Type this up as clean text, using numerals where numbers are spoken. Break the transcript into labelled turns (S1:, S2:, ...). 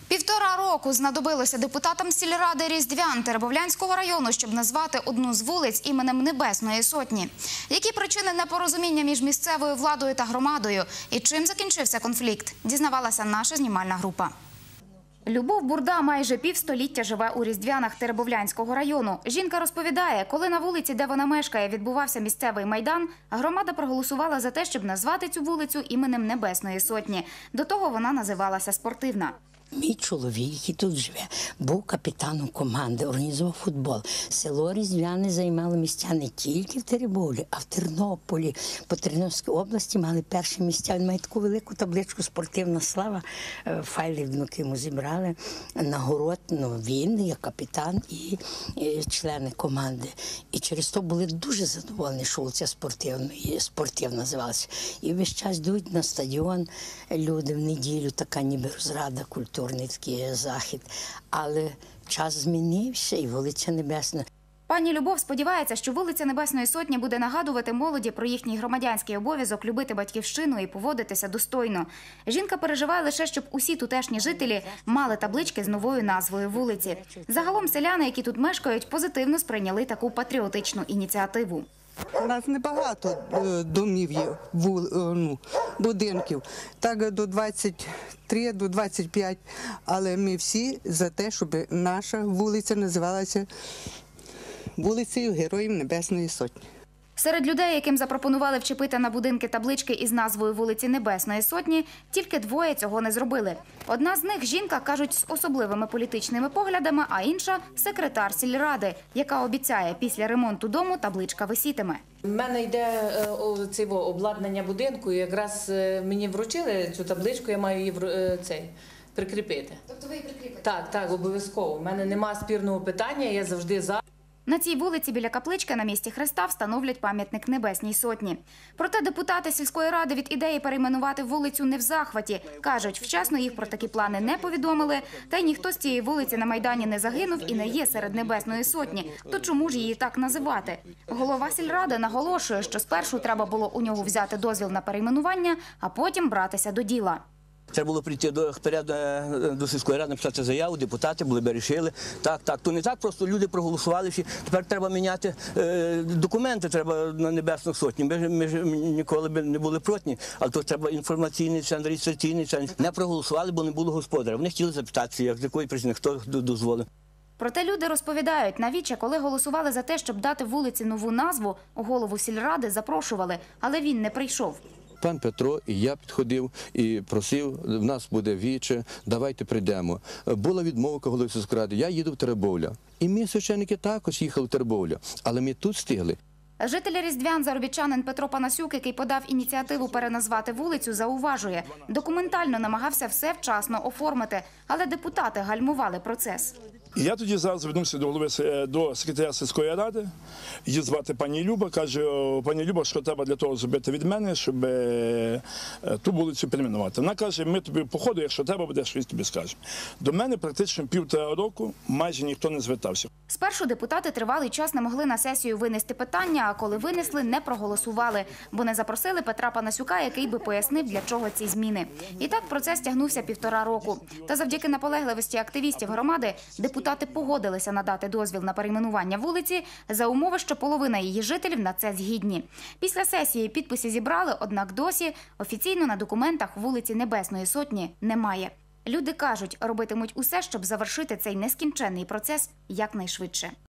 S1: 1,5 року знадобилося депутатам сільради Різдвян Теребовлянського району, щоб назвати одну з вулиць іменем Небесної Сотні. Які причини непорозуміння між місцевою владою та громадою і чим закінчився конфлікт, дізнавалася наша знімальна група. Любов Бурда майже півстоліття живе у Різдвянах Теребовлянського району. Жінка розповідає, коли на вулиці, де вона мешкає, відбувався місцевий майдан, громада проголосувала за те, щоб назвати цю вулицю іменем Небесної Сотні. До того вона називалася Спортивна.
S2: Мій чоловік, який тут живе, був капітаном команди, організував футбол. Село Різдвяне займало місця не тільки в Теребовлі, а в Тернополі. По Тернопільській області мали перші місця. Він має таку велику табличку «Спортивна слава». Файли внуки йому зібрали. Нагород, він, як капітан і члени команди. І через то були дуже задоволені, що вулиця Спортивна називалася. І весь час йдуть на стадіон люди в неділю, така ніби розрада культури. Такий захід, але час змінився і вулиця Небесна.
S1: Пані Любов сподівається, що вулиця Небесної Сотні буде нагадувати молоді про їхній громадянський обов'язок любити батьківщину і поводитися достойно. Жінка переживає лише, щоб усі тутешні жителі мали таблички з новою назвою вулиці. Загалом селяни, які тут мешкають, позитивно сприйняли таку патріотичну ініціативу.
S3: У нас небагато домів є, будинків, так до 23, до 25, але ми всі за те, щоб наша вулиця називалася вулицею Героїв Небесної Сотні.
S1: Серед людей, яким запропонували вчепити на будинки таблички із назвою вулиці Небесної Сотні, тільки двоє цього не зробили. Одна з них – жінка, кажуть, з особливими політичними поглядами, а інша – секретар сільради, яка обіцяє, після ремонту дому табличка висітиме.
S4: У мене йде обладнання будинку, і якраз мені вручили цю табличку, я маю її прикріпити.
S1: Тобто ви її прикріпите?
S4: Так, обов'язково. У мене немає спірного питання, я завжди за.
S1: На цій вулиці біля каплички на місці Хреста встановлять пам'ятник Небесній Сотні. Проте депутати сільської ради від ідеї перейменувати вулицю не в захваті. Кажуть, вчасно їх про такі плани не повідомили, та й ніхто з цієї вулиці на Майдані не загинув і не є серед Небесної Сотні. То чому ж її так називати? Голова сільради наголошує, що спершу треба було у нього взяти дозвіл на перейменування, а потім братися до діла.
S5: Треба було прийти до сільської ради, написати заяву, депутати були б вирішили. Так, то не так просто люди проголосували всі. Тепер треба міняти документи, треба на Небесну Сотню. Ми ж ніколи б не були проти, але то треба інформаційний центр, реєстраційний центр. Не проголосували, бо не було господаря. Вони хотіли запитатися, з якої причини, хто дозволив.
S1: Проте люди розповідають, навіче, коли голосували за те, щоб дати вулиці нову назву, голову сільради запрошували, але він не прийшов.
S6: Пан Петро і я підходив і просив, в нас буде віче, давайте прийдемо. Була відмовка голови сільської ради, я їду в Теребовля. І ми, священники, також їхали в Теребовля, але ми тут встигли.
S1: Житель Різдвян, заробітчанин Петро Панасюк, який подав ініціативу переназвати вулицю, зауважує, документально намагався все вчасно оформити, але депутати гальмували процес.
S7: Я тоді зараз звернувся до секретаря сільської ради, її звати пані Люба, каже, пані Люба, що треба для того зробити від мене, щоб ту вулицю перейменувати. Вона каже, ми тобі по ходу, якщо треба буде, щось тобі скажемо. До мене практично 1,5 року майже ніхто не звертався.
S1: Спершу депутати тривалий час не могли на сесію винести питання, а коли винесли, не проголосували, бо не запросили Петра Панасюка, який би пояснив, для чого ці зміни. І так процес тягнувся 1,5 року. Та завдяки наполегливості активістів громади депутати погодилися надати дозвіл на перейменування вулиці за умови, що половина її жителів на це згідні. Після сесії підписи зібрали, однак досі офіційно на документах вулиці Небесної Сотні немає. Люди кажуть, робитимуть усе, щоб завершити цей нескінченний процес якнайшвидше.